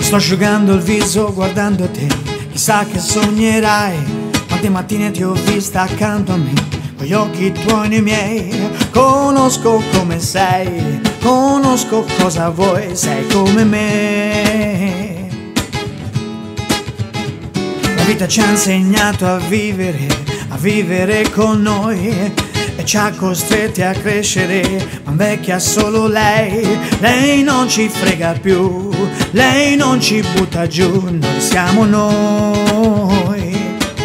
Sto asciugando il viso guardando te, chissà che sognerai. Quante mattine ti ho vista accanto a me, con gli occhi tuoi nei miei. Conosco come sei, conosco cosa vuoi, sei come me. La vita ci ha insegnato a vivere con noi, e ci ha costretti a crescere, ma invecchia solo lei. Lei non ci frega più, lei non ci butta giù, noi siamo noi.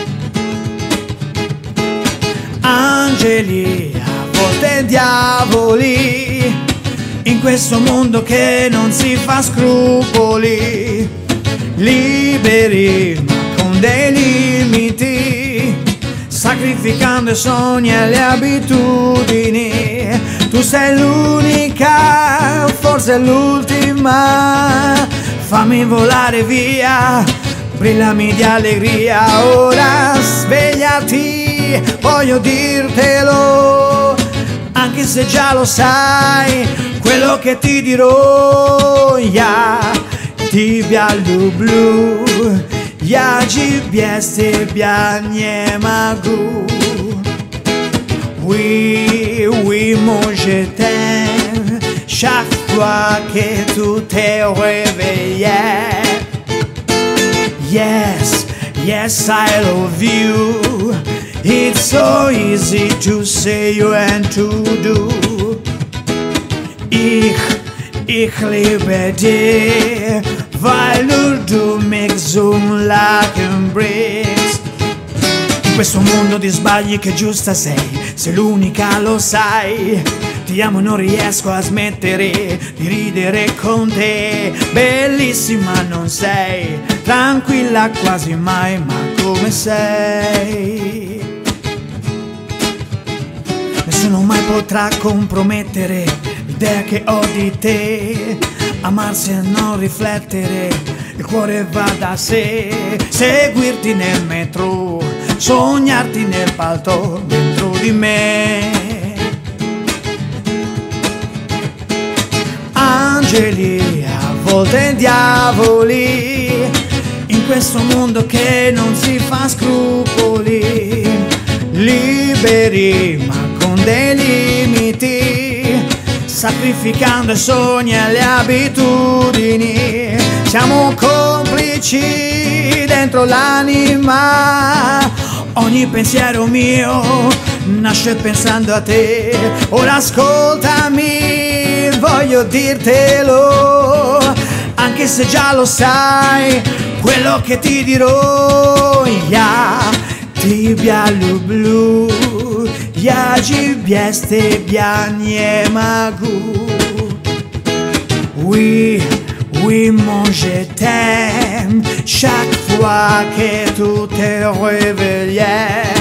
Angeli, a volte diavoli, in questo mondo che non si fa scrupoli. Liberi ma con dei limiti, sacrificando i sogni e le abitudini. Tu sei l'unica, forse l'ultima, fammi volare via, brillami di allegria. Ora svegliati, voglio dirtelo, anche se già lo sai quello che ti dirò. Ti bialu-blu, ja jibieste bianye magou. Oui, oui, mon je t'aime, chaque fois que tu te réveillais. Yes, yes, I love you. It's so easy to say and to do. Ich liebe dich, weil du mich so lachen bringst. In questo mondo di sbagli che giusta sei l'unica, lo sai. Ti amo, non riesco a smettere di ridere con te. Bellissima non sei, tranquilla quasi mai, ma come sei? Nessuno mai potrà compromettere l'idea che ho di te. Amarsi e non riflettere, il cuore va da sé. Seguirti nel metro, sognarti nel palto dentro di me. Angeli, a volte diavoli, in questo mondo che non si fa scrupoli. Liberi ma con dei limiti, sacrificando i sogni e le abitudini. Siamo complici dentro l'anima, ogni pensiero mio nasce pensando a te. Ora ascoltami, voglio dirtelo, anche se già lo sai quello che ti dirò. Ti bialu-blu, ja jibieste bianye magou. Oui, oui, mon je t'aime, chaque fois que tu te réveillais.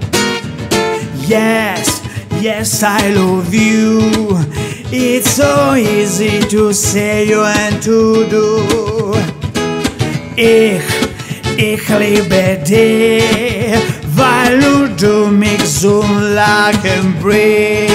Yes, yes, I love you. It's so easy to say and to do. Ich liebe dich, weil du mich so lachen bringst.